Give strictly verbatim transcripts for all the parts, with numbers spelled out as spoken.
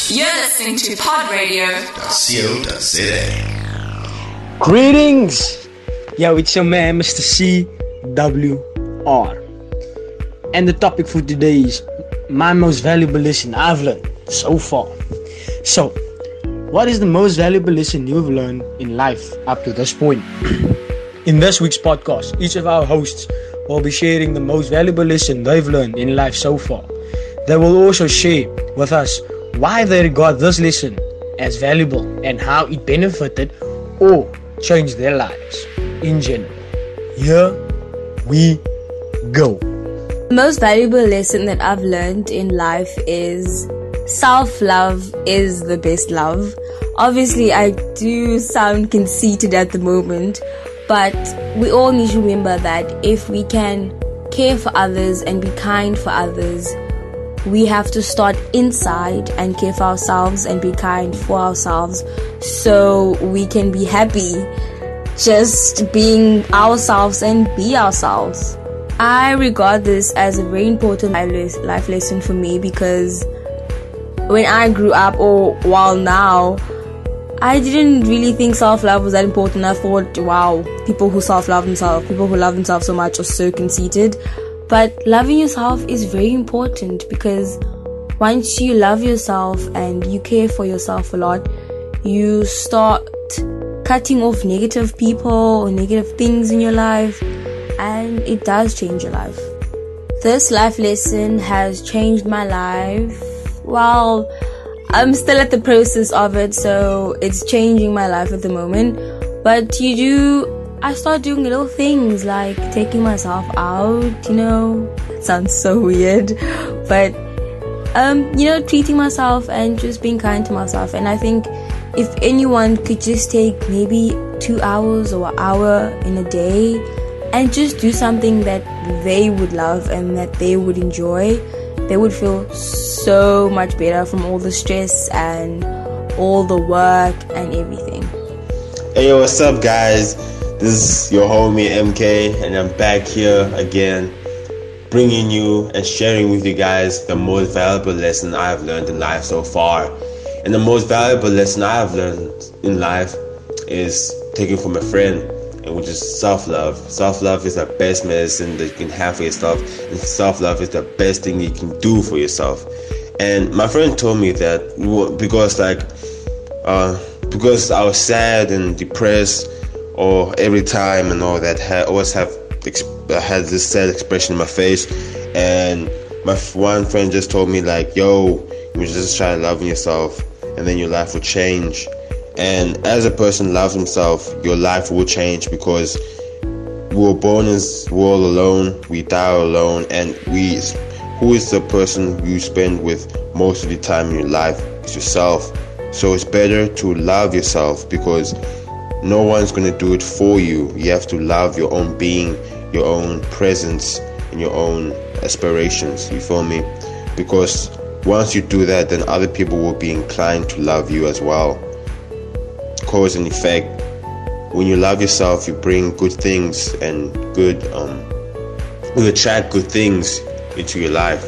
You're listening to pod radio dot co dot za. Greetings! Yo, it's your man, Mister C W R. And the topic for today is my most valuable lesson I've learned so far. So, what is the most valuable lesson you've learned in life up to this point? In this week's podcast, each of our hosts will be sharing the most valuable lesson they've learned in life so far. They will also share with us why they regard this lesson as valuable and how it benefited or changed their lives in general. Here we go. The most valuable lesson that I've learned in life is self-love is the best love. Obviously, I do sound conceited at the moment, but we all need to remember that if we can care for others and be kind for others, we have to start inside and care for ourselves and be kind for ourselves so we can be happy just being ourselves and be ourselves. I regard this as a very important life lesson for me because when I grew up, or while now, I didn't really think self-love was that important. I thought, wow, people who self-love themselves, people who love themselves so much are so conceited. But loving yourself is very important because once you love yourself and you care for yourself a lot, you start cutting off negative people or negative things in your life, and it does change your life. This life lesson has changed my life. Well, I'm still at the process of it, so it's changing my life at the moment. But you do, I start doing little things like taking myself out, you know. It sounds so weird, but um, you know, treating myself and just being kind to myself. And I think if anyone could just take maybe two hours or an hour in a day and just do something that they would love and that they would enjoy, they would feel so much better from all the stress and all the work and everything. Hey, yo, what's up, guys? This is your homie M K, and I'm back here again, bringing you and sharing with you guys the most valuable lesson I've learned in life so far. And the most valuable lesson I've learned in life is taken from a friend, and which is self-love. Self-love is the best medicine that you can have for yourself, and self-love is the best thing you can do for yourself. And my friend told me that because like uh, because I was sad and depressed or every time and all that, I always have I had this sad expression in my face, and my one friend just told me like, yo, you just try loving yourself and then your life will change. And as a person loves himself, your life will change, because we were born in this world alone, we die alone, and we who is the person you spend with most of the time in your life? It's yourself. So it's better to love yourself, because no one's going to do it for you. You have to love your own being, your own presence, and your own aspirations. You feel me? Because once you do that, then other people will be inclined to love you as well. Cause and effect. When you love yourself, you bring good things and good um you attract good things into your life.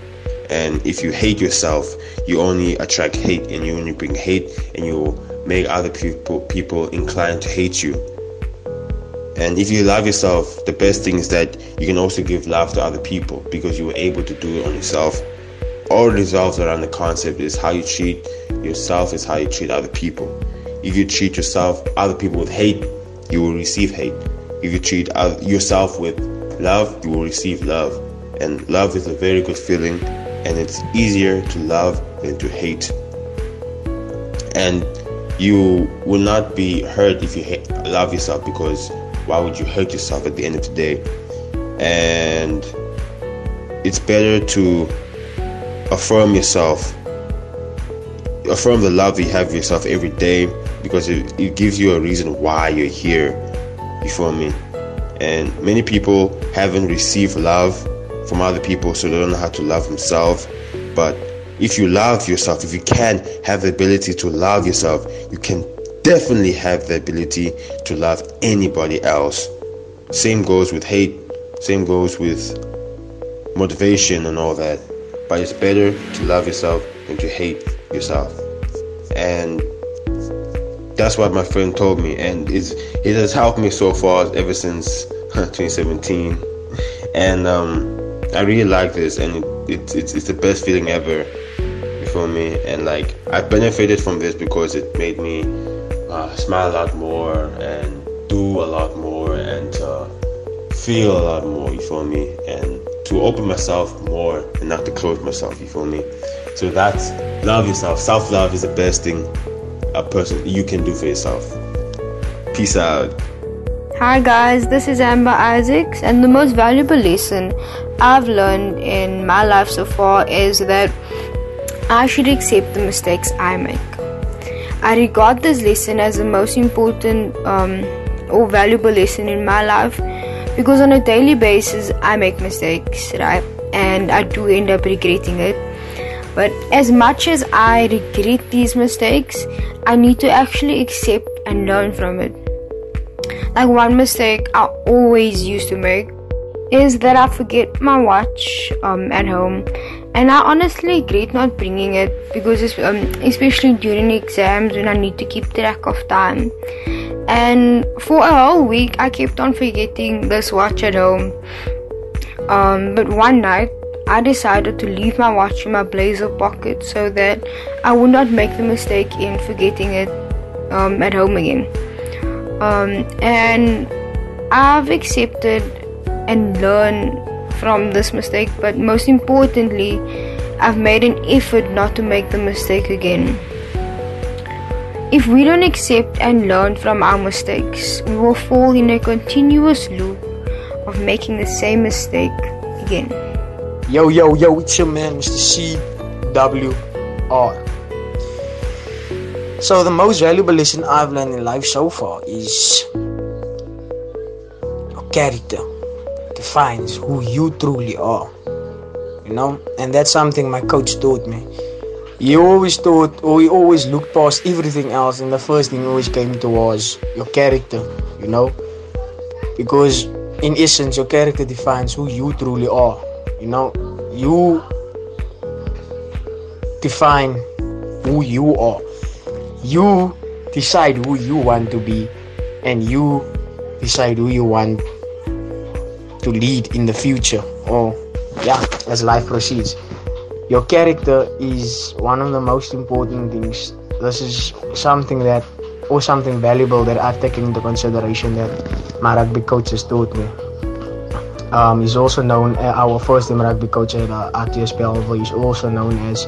And if you hate yourself, you only attract hate, and you only bring hate, and you make other people people inclined to hate you. And if you love yourself, the best thing is that you can also give love to other people, because you were able to do it on yourself. All revolves around the concept is how you treat yourself is how you treat other people. If you treat yourself, other people with hate, you will receive hate. If you treat other, yourself with love, you will receive love. And love is a very good feeling, and it's easier to love than to hate. And you will not be hurt if you hate, love yourself, because why would you hurt yourself at the end of the day? And it's better to affirm yourself, affirm the love you have for yourself every day, because it, it gives you a reason why you're here. You feel me? And many people haven't received love from other people, so they don't know how to love themselves. But if you love yourself, if you can have the ability to love yourself, you can definitely have the ability to love anybody else. Same goes with hate, same goes with motivation and all that. But it's better to love yourself than to hate yourself. And that's what my friend told me, and it's, it has helped me so far ever since twenty seventeen. And um, I really like this, and it, it, it's, it's the best feeling ever. You feel me? And like, I benefited from this because it made me uh, smile a lot more and do a lot more and uh, feel a lot more. You feel me? And to open myself more and not to close myself. You feel me? So that's love yourself. Self-love is the best thing a person you can do for yourself. Peace out. Hi guys, this is Amber Isaacs, and the most valuable lesson I've learned in my life so far is that I should accept the mistakes I make. I regard this lesson as the most important um, or valuable lesson in my life, because on a daily basis I make mistakes, right? And I do end up regretting it. But as much as I regret these mistakes, I need to actually accept and learn from it. Like, one mistake I always used to make is that I forget my watch um, at home, and I honestly regret not bringing it, because it's, um, especially during exams when I need to keep track of time. And for a whole week I kept on forgetting this watch at home. Um, but one night I decided to leave my watch in my blazer pocket so that I would not make the mistake in forgetting it um, at home again. Um, and I've accepted and learned from this mistake, but most importantly, I've made an effort not to make the mistake again. If we don't accept and learn from our mistakes, we will fall in a continuous loop of making the same mistake again. Yo, yo, yo, it's your man, Mister C W R. So the most valuable lesson I've learned in life so far is your character defines who you truly are. You know, and that's something my coach taught me. He always taught, or he always looked past everything else, and the first thing always came to was your character, you know, because in essence your character defines who you truly are. You know, you define who you are. You decide who you want to be, and you decide who you want to lead in the future, or yeah, as life proceeds. Your character is one of the most important things. This is something that, or something valuable that I've taken into consideration, that my rugby coach has taught me. Um, he's also known, uh, our first team rugby coach at uh, R T S Bellville, he's also known as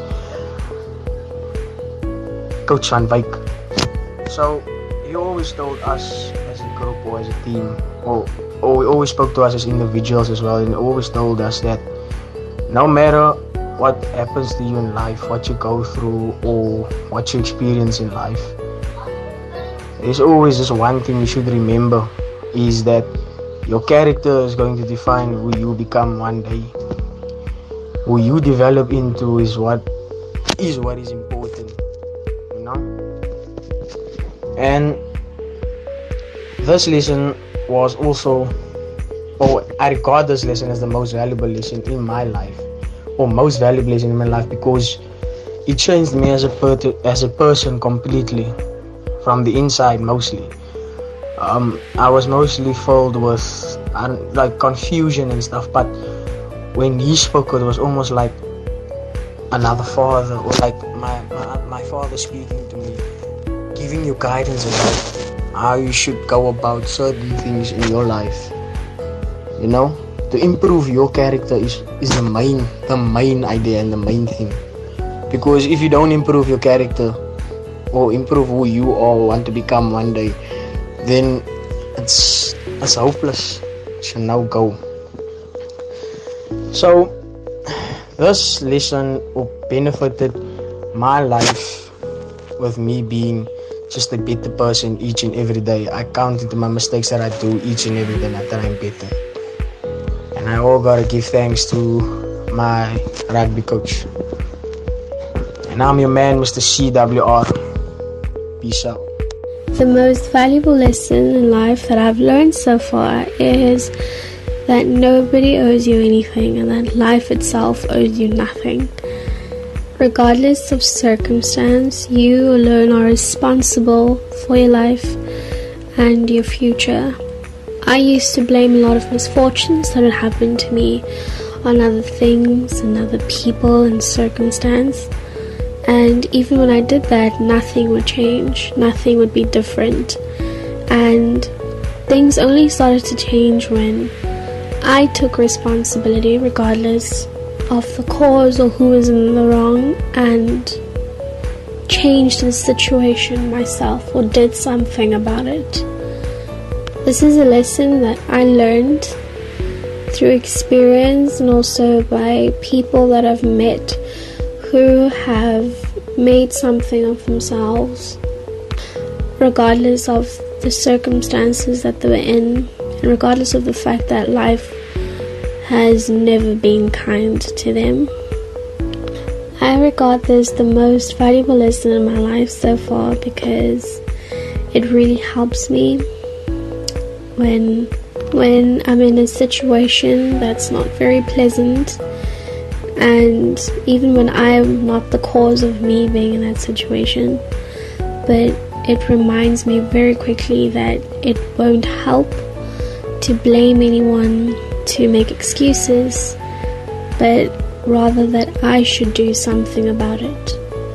Coach Van Wyk. So he always told us as a group or as a team, or, or he always spoke to us as individuals as well, and he always told us that no matter what happens to you in life, what you go through, or what you experience in life, there's always this one thing you should remember, is that your character is going to define who you become one day. Who you develop into is what is what is important, you know. And this lesson was also, or I regard this lesson as the most valuable lesson in my life, or most valuable lesson in my life, because it changed me as a per- as a person completely, from the inside mostly. Um, I was mostly filled with uh, like confusion and stuff, but when he spoke, it was almost like another father, or like my, my, my father speaking to me, giving you guidance about how you should go about certain things in your life. You know, to improve your character is, is the main the main idea and the main thing. Because if you don't improve your character, or improve who you are, want to become one day, then it's it's hopeless. It should now go. So this lesson benefited my life, with me being just a better person each and every day. I count into my mistakes that I do each and every day, that I'm better. And I all gotta give thanks to my rugby coach. And I'm your man, Mister C W R. Peace out. The most valuable lesson in life that I've learned so far is that nobody owes you anything, and that life itself owes you nothing. regardless of circumstance, you alone are responsible for your life and your future. I used to blame a lot of misfortunes that had happened to me on other things and other people and circumstance. And even when I did that, nothing would change, nothing would be different. And things only started to change when I took responsibility regardless of the cause or who was in the wrong, and changed the situation myself or did something about it. This is a lesson that I learned through experience and also by people that I've met who have made something of themselves regardless of the circumstances that they were in, and regardless of the fact that life has never been kind to them. I regard this the most valuable lesson in my life so far because it really helps me when when I'm in a situation that's not very pleasant, and even when I'm not the cause of me being in that situation, but it reminds me very quickly that it won't help to blame anyone, to make excuses, but rather that I should do something about it.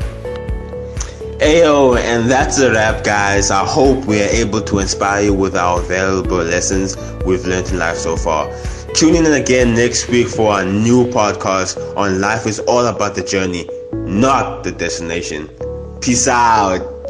Ayo, and that's a wrap, guys. I hope we are able to inspire you with our valuable lessons we've learned in life so far. Tune in again next week for our new podcast on Life is All About the Journey, not the destination. Peace out.